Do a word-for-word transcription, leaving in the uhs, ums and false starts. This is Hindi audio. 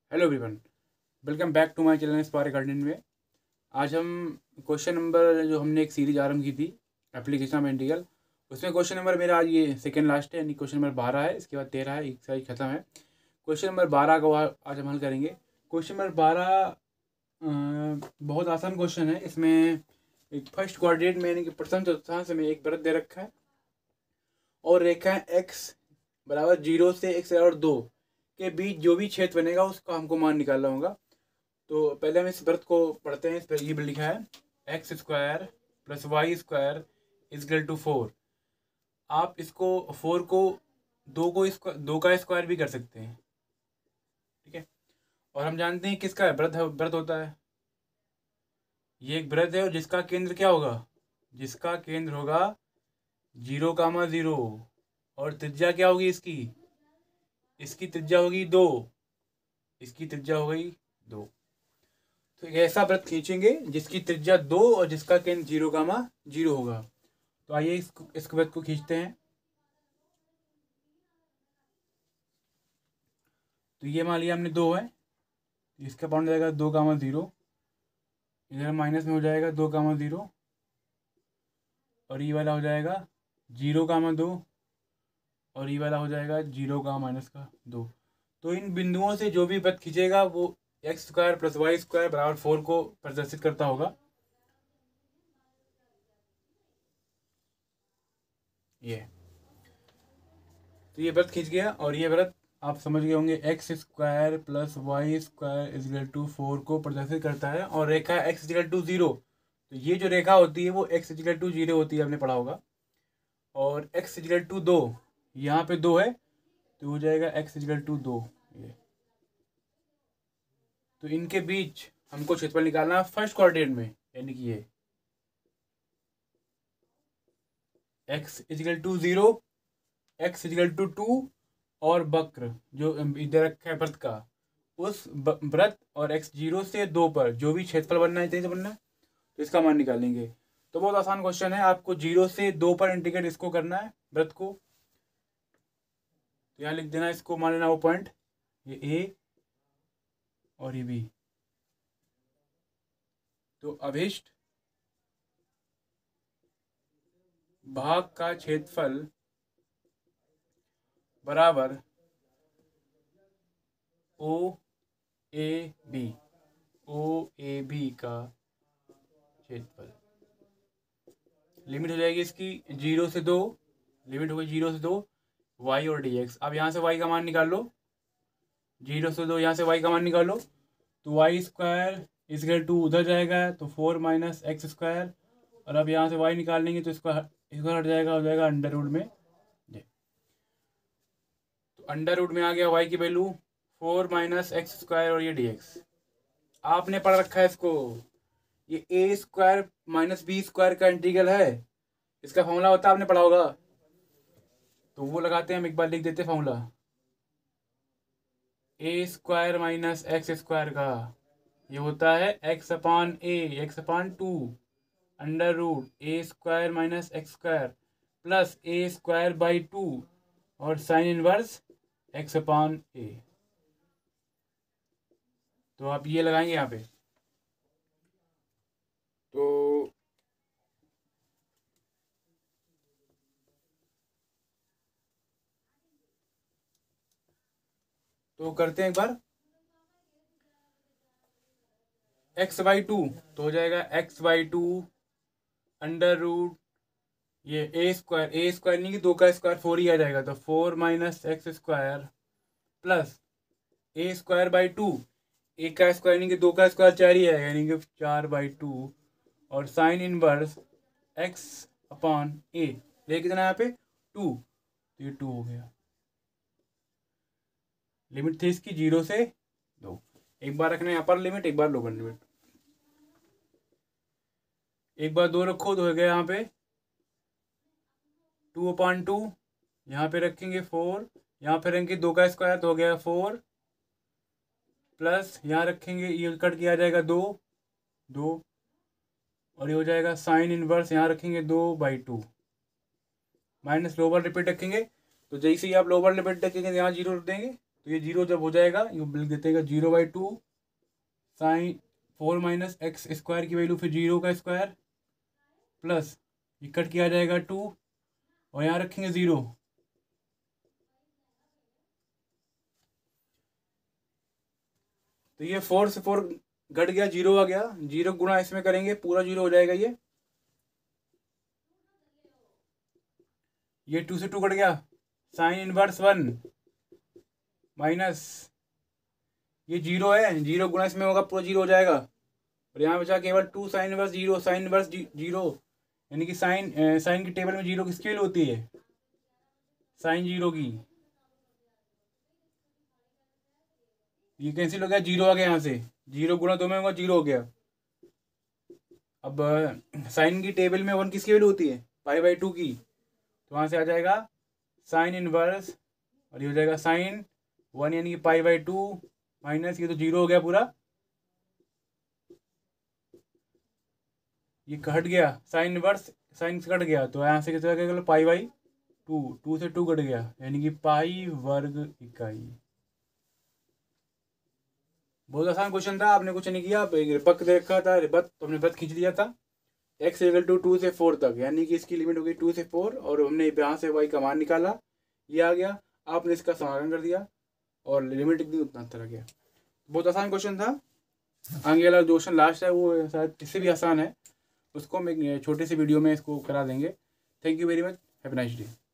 Hello everyone, welcome back to my channel spark garden में। आज हम क्वेश्चन नंबर जो हमने एक सीरीज आरंभ की थी एप्लीकेशन ऑफ इंटीग्रल, उसमें क्वेश्चन नंबर मेरा आज ये सेकेंड लास्ट है, यानी क्वेश्चन नंबर बारह है। इसके बाद तेरह है, एक साइज खत्म है। क्वेश्चन नंबर बारह को आ- आज हम हल करेंगे। क्वेश्चन नंबर बारह बहुत आसान क्वेश्चन है। इसमें एक फर्स्ट कोऑर्डिनेट में यानी कि प्रथम चतुर्थांश में एक वृत्त दे रखा है और रेखा है एक्स बराबर जीरो से एक्स और दो के बीच जो भी क्षेत्र बनेगा उसका हमको मान निकालना होगा। तो पहले हम इस वृत्त को पढ़ते हैं। इस पर ये लिखा है x square plus y square equal to four. आप इसको फोर को दो को स्क्वायर दो का स्क्वायर भी कर सकते हैं, ठीक है। और हम जानते हैं किसका वृत्त वृत्त होता है। ये एक वृत्त है और जिसका केंद्र क्या होगा, जिसका केंद्र होगा जीरो कामा जीरो। और त्रिज्या क्या होगी इसकी, इसकी त्रिज्या होगी दो, इसकी त्रिज्या हो गई दो। तो एक ऐसा वृत्त खींचेंगे जिसकी त्रिज्या दो और जिसका केंद्र जीरो कामा जीरो होगा। तो आइए इस इस वृत्त को खींचते हैं। तो ये मान लिया हमने दो है, इसका पाउंड जाएगा दो कामा जीरो, इधर माइनस में हो जाएगा दो कामा जीरो, और ये वाला हो जाएगा जीरो कामा दो, और ये वाला हो जाएगा जीरो का माइनस का दो। तो इन बिंदुओं से जो भी वृत्त खींचेगा वो x square plus y square बराबर फोर को प्रदर्शित करता होगा। ये तो ये वृत्त खींच गया और ये वृत्त आप समझ गए होंगे x square plus y square equal to four को प्रदर्शित करता है। और रेखा एक्स इजल टू जीरो, तो ये जो रेखा होती है वो एक्स इजल टू जीरो होती है, आपने पढ़ा होगा। और एक्स इजल टू दो, यहाँ पे दो है तो हो जाएगा एक्स इजल टू दो। ये तो इनके बीच हमको क्षेत्रफल निकालना है फर्स्ट कोऑर्डिनेट में, यानी कि ये x equal to zero, x equal to two, और वक्र जो इधर रखा है वृत्त का, उस ब- वृत्त और एक्स जीरो से दो पर जो भी क्षेत्रफल बनना है, से बनना है, तो इसका मान निकालेंगे। तो बहुत आसान क्वेश्चन है, आपको जीरो से दो पर इंटीग्रेट इसको करना है वृत्त को। तो यहाँ लिख देना, इसको मान लेना वो पॉइंट, ये ए और ये बी। तो अभिष्ट भाग का क्षेत्रफल बराबर ओ A B, O A B का क्षेत्रफल। लिमिट हो जाएगी इसकी जीरो से दो, लिमिट हो गई जीरो से दो, वाई और डी एक्स। अब यहाँ से वाई का मान निकाल लो, जीरो से दो, यहाँ से वाई का मान निकालो। तो वाई स्क्वायर इसके टू उधर जाएगा तो फोर माइनस एक्स स्क्वायर, और अब यहाँ से वाई निकाल लेंगे तो इसका इसको हट जाएगा, हो जाएगा अंडर रूट में। तो अंडर रूट में आ गया वाई की value four minus x square और ये डी एक्स। आपने पढ़ रखा है इसको, ये a square minus b square का इंटीग्रल है, इसका फॉर्मूला होता है, आपने पढ़ा होगा। तो वो लगाते हैं, हम एक बार लिख देते formula, a square minus x square का ये होता है x upon a, x upon two, under root a square minus x square plus a square by two, और sine inverse x upon a. तो आप ये लगाएंगे यहाँ पे। तो तो करते हैं एक बार, एक्स बाई टू तो हो जाएगा x by two under root ये ए स्क्वायर, ए स्क्वायर नहीं कि दो का स्क्वायर फोर ही आ जाएगा, तो four minus x square plus a square by two, एक का स्क्वायर नहीं कि दो का स्क्वायर चार ही आएगा, यानी कि चार बाई टू, और sine inverse x upon a. ये कितना यहाँ पे टू, तो ये टू हो गया। लिमिट थी इसकी जीरो से दो, एक बार रखना है यहाँ पर लिमिट, एक बार लोअर लिमिट। एक बार दो रखो तो हो गया यहाँ पे टू अपॉन टू, यहाँ पे रखेंगे फोर, यहाँ पे रखेंगे दो का स्क्वायर तो हो गया फोर, प्लस यहाँ रखेंगे ये कट किया जाएगा दो दो, और ये हो जाएगा साइन इनवर्स, यहाँ रखेंगे दो by two, minus lower limit रखेंगे। तो जैसे ही आप लोअर लिमिट रखेंगे यहाँ जीरो रख देंगे तो ये जीरो जब हो जाएगा, ये लिख देते हैं zero by two sine four minus x square की वैल्यू, फिर जीरो का स्क्वायर प्लस ये कट किया जाएगा टू और यहाँ रखेंगे ज़ीरो। तो ये फोर से फोर घट गया, जीरो आ गया, जीरो गुणा इसमें करेंगे पूरा जीरो हो जाएगा। ये ये टू से टू कट गया, साइन इनवर्स वन माइनस ये जीरो है, जीरो गुणा इसमें होगा पूरा जीरो हो जाएगा। और यहाँ बचा केवल two sine inverse zero, sine inverse zero यानी कि साइन साइन की टेबल में जीरो किसकी वैल्यू होती है, साइन जीरो की। ये कैंसिल हो गया, जीरो आ गया, यहाँ से जीरो गुणा दो में होगा जीरो हो गया। अब साइन की टेबल में वन किसकी वैल्यू होती है, पाई बाई टू की, तो वहाँ से आ जाएगा साइन इनवर्स और ये हो जाएगा साइन वन यानी कि पाई बाई टू माइनस ये तो जीरो हो गया पूरा, ये कट गया साइन इनवर्स, साइन से कट गया तो यहाँ से कितना गया पाई बाई टू, टू से टू कट गया यानी कि पाई वर्ग इकाई। बहुत आसान क्वेश्चन था, आपने कुछ नहीं किया, रिपक देखा था, रिपक तो हमने रिपक खींच दिया था एक्स इक्वल टू टू से फोर तक, यानी कि इसकी लिमिट हो गई टू से फोर और हमने यहाँ से वाई का मान निकाला, ये आ गया, आपने इसका समाधान कर दिया और लिमिट कितनी उतना तरह गया। बहुत आसान क्वेश्चन था। आगे वाला जो क्वेश्चन लास्ट है वो शायद इससे भी आसान है, उसको हम एक छोटे से वीडियो में इसको करा देंगे। Thank you very much, have a nice day.